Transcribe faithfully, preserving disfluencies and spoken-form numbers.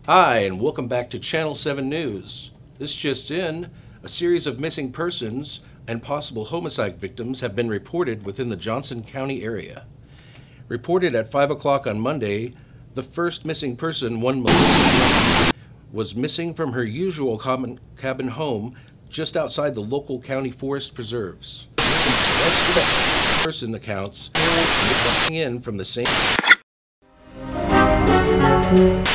Hi, and welcome back to Channel seven News. This just in, a series of missing persons and possible homicide victims have been reported within the Johnson County area. Reported at five o'clock on Monday, the first missing person, one Melissa, was missing from her usual common cabin home just outside the local county forest preserves. Person accounts in from the same